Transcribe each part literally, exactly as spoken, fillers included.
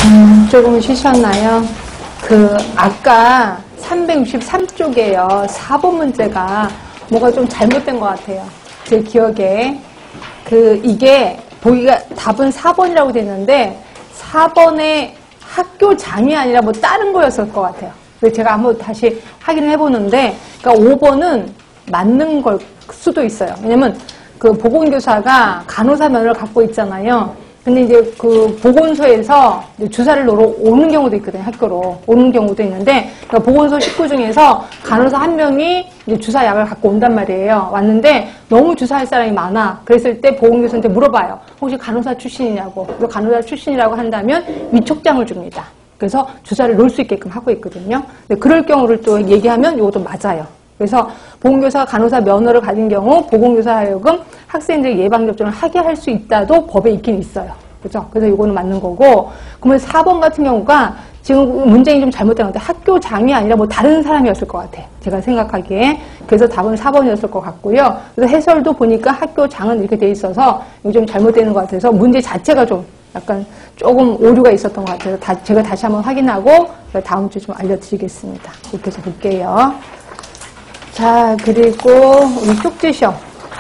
음, 조금 쉬셨나요? 그 아까 삼백육십삼 쪽에요. 사 번 문제가 뭐가 좀 잘못된 것 같아요. 제 기억에. 그 이게 보기가 답은 사 번이라고 됐는데 사 번에 학교장이 아니라 뭐 다른 거였을 것 같아요. 그래서 제가 한번 다시 확인을 해보는데, 그러니까 오 번은 맞는 걸 수도 있어요. 왜냐면 그 보건교사가 간호사 면허를 갖고 있잖아요. 근데 이제 그 보건소에서 이제 주사를 놓으러 오는 경우도 있거든요. 학교로 오는 경우도 있는데, 그러니까 보건소 식구 중에서 간호사 한 명이 이제 주사 약을 갖고 온단 말이에요. 왔는데 너무 주사할 사람이 많아. 그랬을 때 보건교사한테 물어봐요. 혹시 간호사 출신이냐고. 그래서 간호사 출신이라고 한다면 위촉장을 줍니다. 그래서 주사를 놓을 수 있게끔 하고 있거든요. 근데 그럴 경우를 또 얘기하면 이것도 맞아요. 그래서 보건교사 간호사 면허를 가진 경우 보건교사 하여금 학생들 예방접종을 하게 할 수 있다도 법에 있긴 있어요. 그죠? 그래서 이거는 맞는 거고. 그러면 사 번 같은 경우가 지금 문제는 좀 잘못된 것 같아요. 학교장이 아니라 뭐 다른 사람이었을 것 같아요. 제가 생각하기에. 그래서 답은 사 번이었을 것 같고요. 그래서 해설도 보니까 학교장은 이렇게 돼 있어서 이거 좀 잘못되는 것 같아서 문제 자체가 좀 약간 조금 오류가 있었던 것 같아서 다, 제가 다시 한번 확인하고 다음 주에 좀 알려드리겠습니다. 이렇게 해서 볼게요. 자, 그리고 우리 쪽지 시험.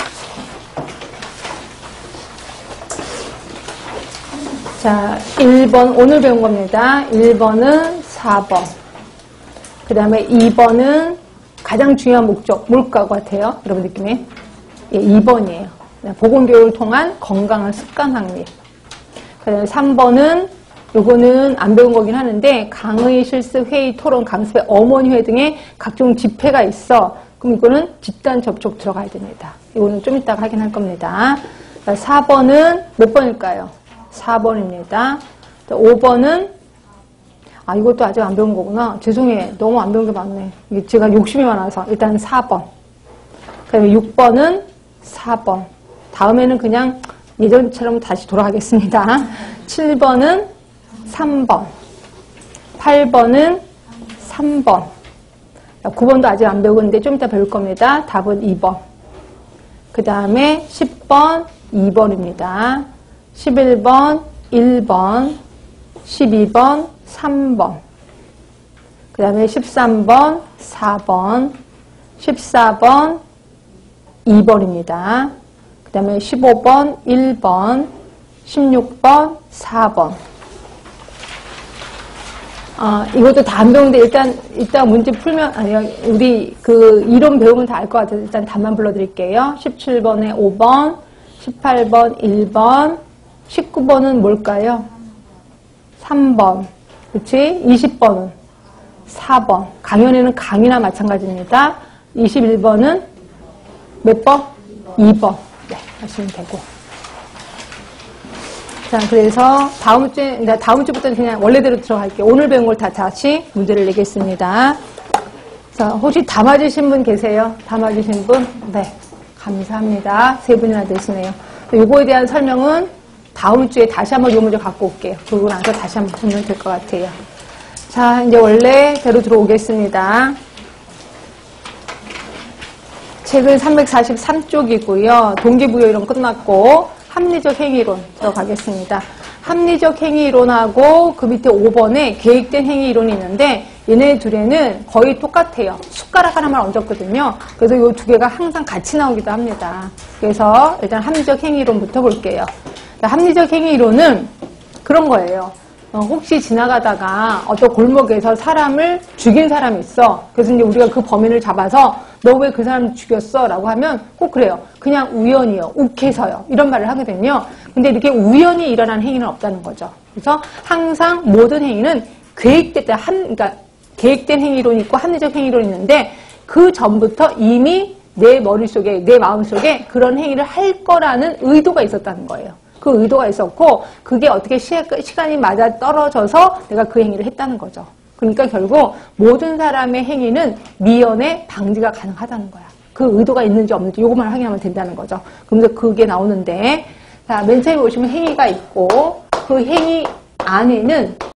자, 일 번 오늘 배운 겁니다. 일 번은 사 번. 그 다음에 이 번은 가장 중요한 목적, 뭘까 같아요? 여러분 느낌에? 예, 이 번이에요. 보건교육을 통한 건강한 습관 확립. 그 다음에 삼 번은 요거는 안 배운 거긴 하는데 강의, 실습, 회의, 토론, 강습회, 어머니회 등의 각종 집회가 있어. 그럼 이거는 집단 접촉 들어가야 됩니다. 이거는 좀 이따가 확인할 겁니다. 사 번은 몇 번일까요? 사 번입니다. 오 번은 아 이것도 아직 안 배운 거구나. 죄송해요. 너무 안 배운 게 많네. 이게 제가 욕심이 많아서 일단 사 번. 그 다음에 육 번은 사 번. 다음에는 그냥 예전처럼 다시 돌아가겠습니다. 칠 번은 삼 번. 팔 번은 삼 번. 구 번도 아직 안 배우고 있는데 좀 이따 배울 겁니다. 답은 이 번. 그 다음에 십 번 이 번입니다. 십일 번 일 번. 십이 번 삼 번. 그 다음에 십삼 번 사 번. 십사 번 이 번입니다. 그 다음에 십오 번 일 번. 십육 번 사 번. 아, 이것도 다 안 배우는데 일단, 일단 문제 풀면, 아니요, 우리 그 이론 배우면 다 알 것 같아서 일단 답만 불러드릴게요. 십칠 번에 오 번, 십팔 번 일 번, 십구 번은 뭘까요? 삼 번. 그치? 이십 번은 사 번. 강연에는 강의나 마찬가지입니다. 이십일 번은 몇 번? 이 번. 네, 하시면 되고. 자, 그래서 다음 주에, 다음 주부터는 그냥 원래대로 들어갈게요. 오늘 배운 걸 다 다시 문제를 내겠습니다. 자, 혹시 다 맞으신 분 계세요? 다 맞으신 분? 네. 감사합니다. 세 분이나 되시네요. 요거에 대한 설명은 다음 주에 다시 한번 요 문제 갖고 올게요. 그러고 나서 다시 한번 보면 될 것 같아요. 자, 이제 원래대로 들어오겠습니다. 책은 삼백사십삼 쪽이고요. 동기부여 이론 끝났고 합리적 행위론 들어가겠습니다. 합리적 행위론하고 그 밑에 오 번에 계획된 행위이론이 있는데 얘네 둘에는 거의 똑같아요. 숟가락 하나만 얹었거든요. 그래서 이 두 개가 항상 같이 나오기도 합니다. 그래서 일단 합리적 행위론부터 볼게요. 합리적 행위이론은 그런 거예요. 어, 혹시 지나가다가 어떤 골목에서 사람을 죽인 사람이 있어. 그래서 이제 우리가 그 범인을 잡아서 너 왜 그 사람 죽였어? 라고 하면 꼭 그래요. 그냥 우연이요. 욱해서요. 이런 말을 하거든요. 근데 이렇게 우연히 일어난 행위는 없다는 거죠. 그래서 항상 모든 행위는 계획됐다. 한, 그러니까 계획된 행위론이 있고 합리적 행위론이 있는데 그 전부터 이미 내 머릿속에, 내 마음속에 그런 행위를 할 거라는 의도가 있었다는 거예요. 그 의도가 있었고 그게 어떻게 시간이 맞아 떨어져서 내가 그 행위를 했다는 거죠. 그러니까 결국 모든 사람의 행위는 미연에 방지가 가능하다는 거야. 그 의도가 있는지 없는지 이것만 확인하면 된다는 거죠. 그러면서 그게 나오는데 자, 맨 처음에 보시면 행위가 있고 그 행위 안에는